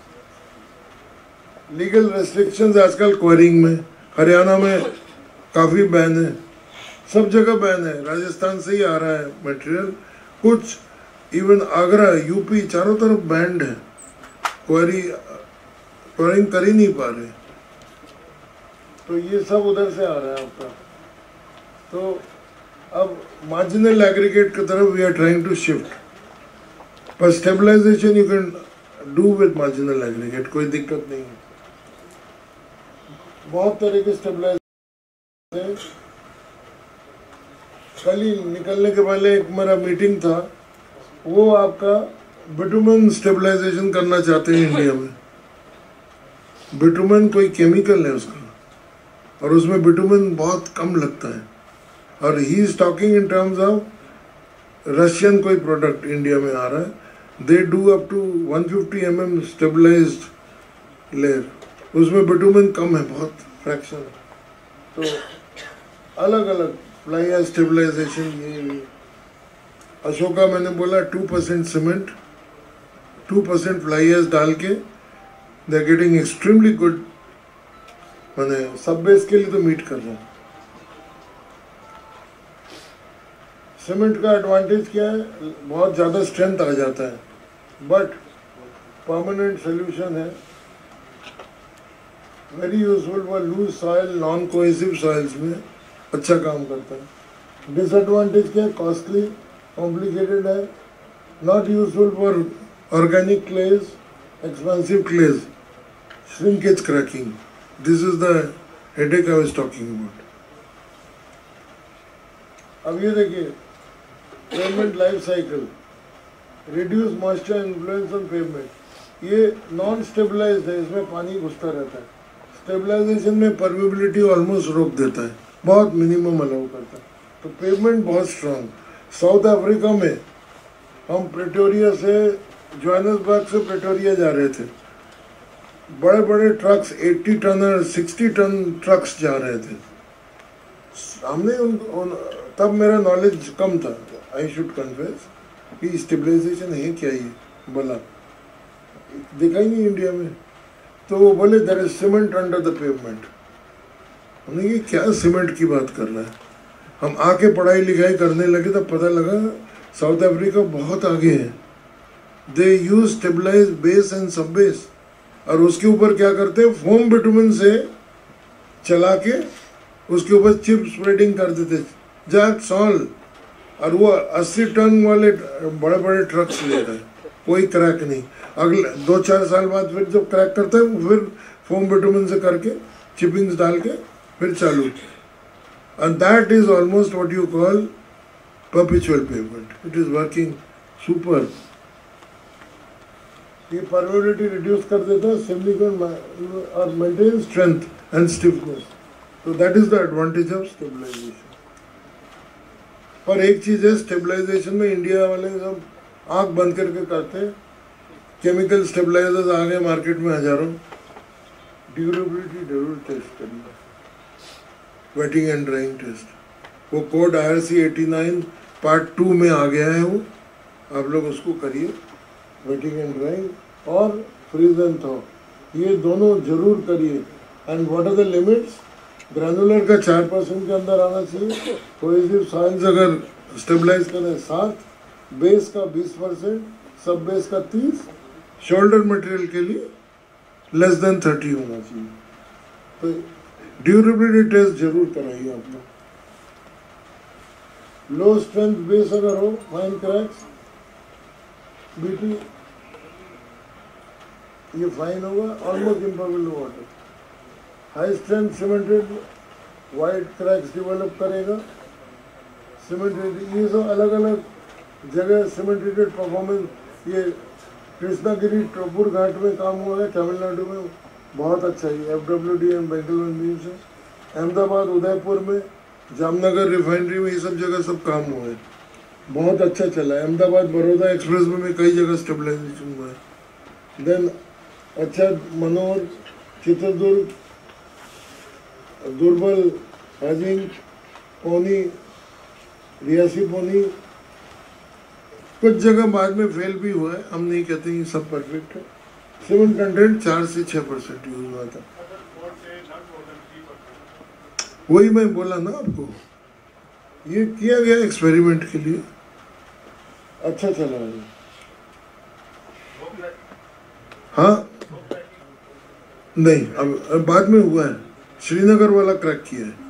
लीगल रेस्ट्रिक्शंस आजकल क्वेरिंग में, हरियाणा में काफ़ी बैन है, सब जगह बैन है, राजस्थान से ही आ रहा है मटेरियल, कुछ इवन आगरा, यूपी, चारों तरफ बैंड है, क्वेरी क्वेरिंग कर ही नहीं पा रहे, तो ये सब उधर से आ रहा है आपका। तो अब मार्जिनल एग्रीगेट की तरफ we are trying to shift, पर stabilisation you can do with marginal aggregate, कोई दिक्कत नहीं है। बहुत तरह के स्टेबलाइजेशन, कल ही निकलने के पहले एक मेरा मीटिंग था, वो आपका बिटुमेन स्टेबलाइजेशन करना चाहते हैं इंडिया में। बिटुमेन कोई केमिकल है उसका, और उसमें बिटुमेन बहुत कम लगता है, और he is talking in terms of Russian कोई प्रोडक्ट इंडिया में आ रहा है, they do up to one fifty M M stabilised layer, उसमें बिटुमेन कम है, बहुत फ्रैक्शन है। तो अलग अलग फ्लाई एश स्टेबलाइजेशन, ये अशोका मैंने बोला two percent cement, two percent fly ash डाल के they are getting extremely good, मैंने सब बेस के लिए तो मीट कर रहे हैं। सीमेंट का एडवांटेज क्या है, बहुत ज़्यादा स्ट्रेंथ आ जाता है, बट परमानेंट सोल्यूशन है, very useful for loose soil, non cohesive soils में अच्छा काम करता है। डिसएडवांटेज क्या है, कॉस्टली, कॉम्प्लिकेटेड है, not useful for organic clays, expensive clays, shrinkage cracking, this is the headache I was talking about. अब ये देखिए, pavement life cycle, reduce moisture influence on pavement, ये नॉन स्टेबलाइज्ड है, इसमें पानी घुसता रहता है। स्टेबलाइजेशन में परमेबिलिटी ऑलमोस्ट रोक देता है, बहुत मिनिमम अलाउ करता है, तो पेवमेंट बहुत स्ट्रांग। साउथ अफ्रीका में हम प्रेटोरिया से, जोहान्सबर्ग से प्रेटोरिया जा रहे थे, बड़े बड़े ट्रक्स, अस्सी टन और साठ टन ट्रक्स जा रहे थे। हमने उन, उन तब मेरा नॉलेज कम था, आई शुड कन्फेस, कि स्टेबलाइजेशन है क्या, ये बोला देखा ही नहीं इंडिया में। तो वो बोले there is cement under the pavement. हमने ये क्या सीमेंट की बात कर रहा है, हम आके पढ़ाई लिखाई करने लगे तो पता लगा साउथ अफ्रीका बहुत आगे है, they use stabilise base and sub base, और उसके ऊपर क्या करते हैं, फोम बिटुमेन से चला के उसके ऊपर चिप स्प्रेडिंग कर देते, जैक्स ऑल, और वो अस्सी टन वाले बड़े बड़े ट्रक्स ले रहे हैं, कोई क्रैक नहीं। अगले दो चार साल बाद फिर जब क्रैक करता है, फिर फोम बिटुमेन से करके चिपिंग्स डाल के फिर चालू, and that is almost what you call perpetual pavement. It is working super. ये परमेबिलिटी रिड्यूस कर देता है सिलिकॉन और मेंटेन स्ट्रेंथ एंड स्टिफनेस, तो that is the advantage of stabilisation. पर एक चीज है, स्टेबलाइजेशन में इंडिया वाले सब आंख बंद करके करते हैं। केमिकल स्टेबलाइजर्स आ गए मार्केट में हजारों, ड्यूरेबिलिटी जरूर टेस्ट करना, वेटिंग एंड ड्राइंग टेस्ट। वो code I R C eighty nine part two में आ गया है, वो आप लोग उसको करिए, वेटिंग एंड ड्राइंग और फ्रीज एंड थॉ, ये दोनों जरूर करिए। And what are the limits? Granular का चार परसेंट के अंदर आना चाहिए, कोहेसिव सॉइल्स अगर स्टेबलाइज करें सात, बेस का बीस परसेंट, सब बेस का तीस, शोल्डर मटेरियल के लिए लेस देन थर्टी होना चाहिए। तो ड्यूरेबिलिटी टेस्ट जरूर कराइए आप लोग। लो स्ट्रेंथ बेस अगर हो, फाइन क्रैक्स, बीटी ये फाइन होगा, almost impossible water. High strength cemented wide cracks develop करेगा, सीमेंटेड, ये सब अलग अलग जगह सीमेंटेड परफॉर्मेंस। ये कृष्णागिरी टोपुर घाट में काम हुआ है तमिलनाडु में, बहुत अच्छा ही F W D M Bengaluru से, अहमदाबाद, उदयपुर में, जामनगर रिफाइनरी में, ये सब जगह सब काम हुआ है, बहुत अच्छा चला है। अहमदाबाद बड़ौदा एक्सप्रेस में कई जगह स्टेबलाइजेशन हुआ है। देन अच्छा मनोहर, चित्रदुर्ग, दुर्बल, हाजिंग, पौनी, रियासी पौनी, कुछ जगह बाद में फेल भी हुआ है, हम नहीं कहते ये सब परफेक्ट है। सीमेंट कंटेंट चार से छः परसेंट यूज हुआ था, वही मैं बोला ना आपको, ये किया गया एक्सपेरिमेंट के लिए, अच्छा चला है। हाँ नहीं, अब, अब बाद में हुआ है, श्रीनगर वाला क्रैक किया है।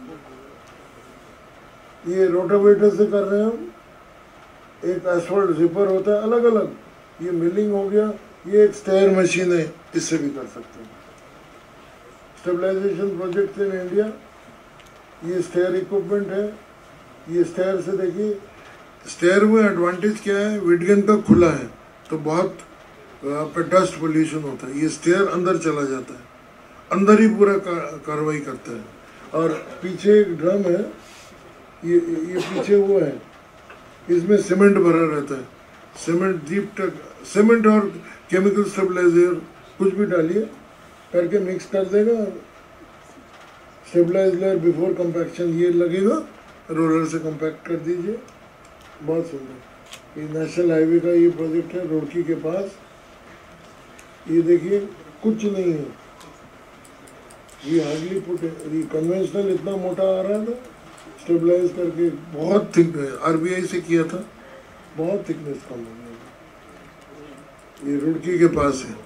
ये रोटावेटर से कर रहे हैं हम, एक एसफॉल्ट जिपर होता है अलग अलग, ये मिलिंग हो गया, ये एक स्टेयर मशीन है, इससे भी कर सकते हैं। स्टेबलाइजेशन प्रोजेक्ट इन इंडिया, ये स्टेयर इक्विपमेंट है, ये स्टेयर से देखिए, स्टेयर में एडवांटेज क्या है, विडगन का खुला है तो बहुत आपका डस्ट पोल्यूशन होता है, ये स्टेयर अंदर चला जाता है, अंदर ही पूरा कार्रवाई करता है। और पीछे एक ड्रम है, ये ये पीछे वो है, इसमें सीमेंट भरा रहता है, सीमेंट डीप तक, सीमेंट और केमिकल स्टेबलाइजर कुछ भी डालिए करके मिक्स कर देगा, स्टेबलाइजर बिफोर कंपैक्शन ये लगेगा, रोलर से कंपैक्ट कर दीजिए, बहुत सुंदर। ये नेशनल हाईवे का ये प्रोजेक्ट है रुड़की के पास, ये देखिए कुछ नहीं है, ये हार्डली पुट है, ये कन्वेंशनल इतना मोटा आ रहा था, स्टेबलाइज करके बहुत थिक है, आरबीआई से किया था, बहुत थिकनेस कम हो गया। ये रुड़की के पास है,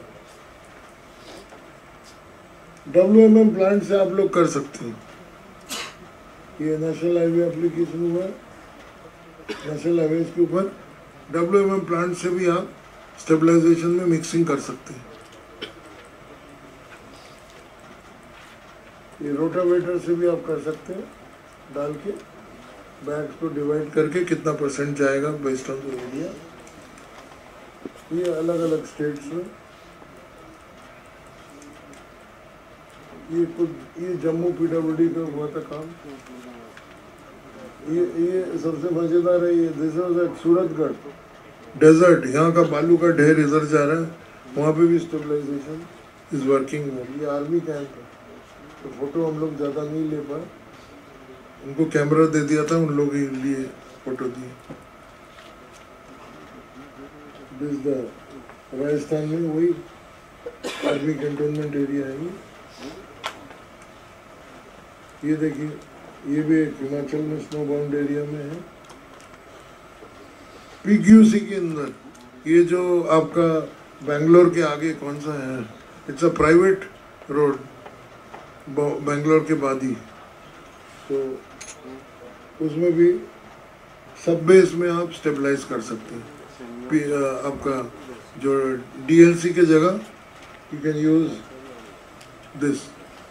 डब्ल्यू एम एम प्लांट से आप लोग कर सकते हैं। ये नेशनल हाईवे एप्लीकेशन हुआ है, नेशनल हाईवे के ऊपर डब्ल्यू एम एम प्लांट से भी आप स्टेबलाइजेशन में मिक्सिंग कर सकते हैं। ये रोटावेटर से भी आप कर सकते हैं, डाल के बैग्स को डिवाइड करके कितना परसेंट जाएगा बेस्ड ऑन द एरिया। ये अलग अलग स्टेट्स में, ये कुछ, ये जम्मू पीडब्ल्यूडी का हुआ था काम। ये ये सबसे मजेदार है, ये this was at Suratgarh desert, यहाँ का बालू का ढेर इधर जा रहा है, वहाँ पे भी स्टेबलाइजेशन इज वर्किंग। ये आर्मी कैंप है, तो फोटो हम लोग ज़्यादा नहीं ले पाए, उनको कैमरा दे दिया था, उन लोग ही लिए फोटो दिए। दिस द राजस्थान में वही आर्मी कैंटोनमेंट एरिया है। ये देखिए, ये भी एक हिमाचल में स्नो बाउंड एरिया में है, पीक्यूसी के अंदर। ये जो आपका बेंगलोर के आगे कौन सा है, it's a private road, Bangalore के बाद ही, तो उसमें भी सब बेस में आप स्टेबलाइज कर सकते हैं। आपका जो डीएलसी के जगह यू कैन यूज दिस।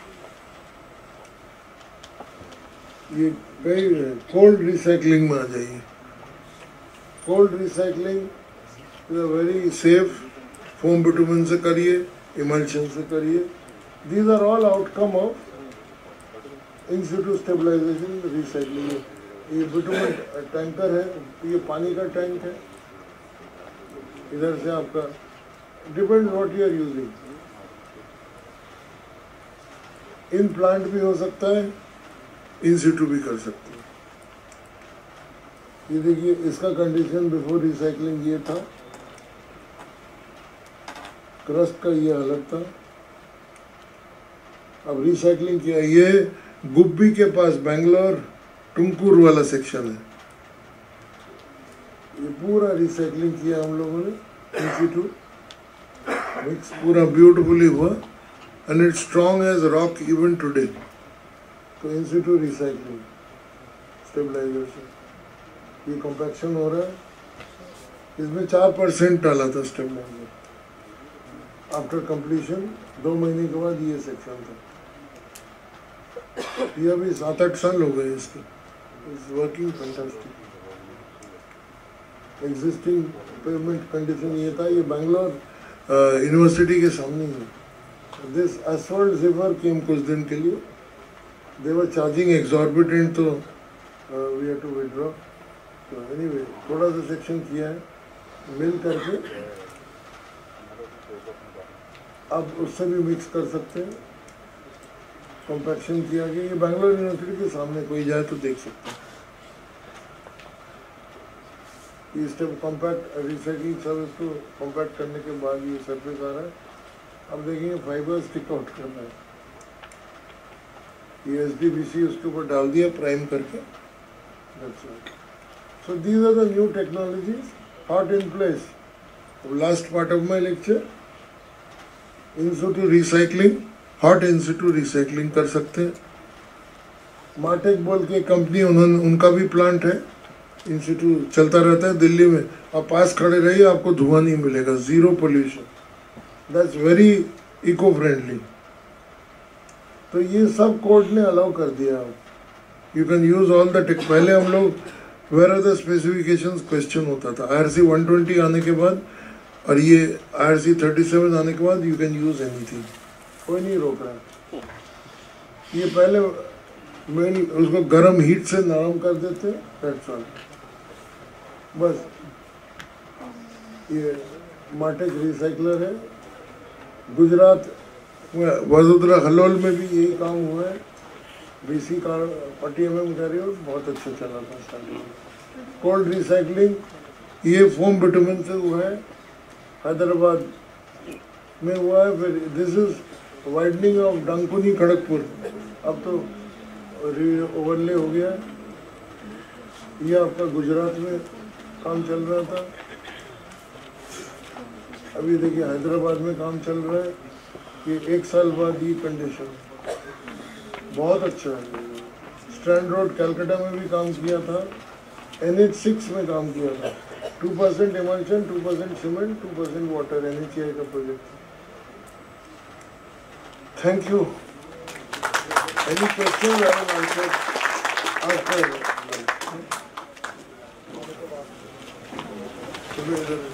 ये कई कोल्ड रिसाइकलिंग में आ जाइए। Cold recycling is a very safe foam bitumen से करिए, इमल्शन से करिए। These are all outcome of in situ stabilisation recycling. ये बिटुमेन टैंकर है, ये पानी का टैंक है, इधर से आपका depend what you are using. In plant भी हो सकता है, इन सिटू भी कर सकते हैं। ये देखिए इसका कंडीशन बिफोर रिसाइकलिंग ये था, क्रस्ट का ये अलग था, अब रिसाइकलिंग किया। ये गुब्बी के पास बेंगलोर टुमकुर वाला सेक्शन है, ये पूरा रिसाइकलिंग किया हम लोगों ने इन सिटू, मिक्स पूरा ब्यूटीफुली हुआ and it's strong as rock even today. तो इन सिटू रिसाइकलिंग स्टेबलाइजेशन, ये कॉम्पैक्शन हो रहा है, इसमें चार परसेंट डाला था स्टेबलाइजर। आफ्टर कंप्लीशन दो महीने के बाद ये सेक्शन था, ये अभी सात आठ साल हो गए इसके। It's working fantastic. Existing payment condition ये था, ये बैंगलोर यूनिवर्सिटी के सामने ही है। दिस एसफॉल्ट जिपर केम कुछ दिन के लिए, दे वर चार्जिंग एग्जॉर्बिटेंट, तो वी हैव टू विथड्रॉ। तो एनीवे थोड़ा सा सेक्शन किया है मिल करके, अब उससे भी मिक्स कर सकते हैं। कॉम्पैक्शन किया गया, ये बैंगलोर यूनिवर्सिटी के सामने, कोई जाए तो देख सकते हैं। ये स्टेप कॉम्पैक्ट रिसाइकलिंग सब इसको कॉम्पैक्ट करने के बाद ये सरफेस आ रहा है। अब देखेंगे फाइबर स्टिक आउट करना है, ये एस डी बी सी उसके ऊपर डाल दिया प्राइम करके। So these are the new technologies hot in place. Last part of my lecture, in situ recycling, hot in situ recycling कर सकते हैं। मार्टेक बोल के कंपनी, उन्होंने उनका भी प्लांट है, इन सिटू चलता रहता है दिल्ली में। आप पास खड़े रहिए, आपको धुआं नहीं मिलेगा, zero pollution, that's very eco friendly. तो ये सब कोर्ट ने अलाउ कर दिया। You can use all the tech. पहले हम लोग where are the specifications question होता था, I R C one twenty आने के बाद और ये I R C thirty seven आने के बाद यू कैन यूज एनीथिंग, कोई नहीं रोक रहा। ये पहले मेन उसको गर्म हीट से नरम कर देते, दैट्स ऑल। बस ये मार्टेक रिसाइकलर है। गुजरात वडोदरा हलोल में भी यही काम हुआ है। बीसी का पट्टी एम एम कर रही हो, बहुत अच्छा चला था स्टार्टिंग में। कोल्ड रिसाइकलिंग ये फोम बिटुमेन से हुआ है, हैदराबाद में हुआ है। फिर this is widening of Dankuni Kharagpur, अब तो ओवरले हो गया। ये आपका गुजरात में काम चल रहा था, अभी देखिए हैदराबाद में काम चल रहा है। ये एक साल बाद ये कंडीशन बहुत अच्छा है। स्ट्रैंड रोड कलकत्ता में भी काम किया था, एन एच सिक्स में काम किया था। Two percent emulsion, two percent cement, two percent water, N H I का प्रोजेक्ट था। Thank you. Any question answer after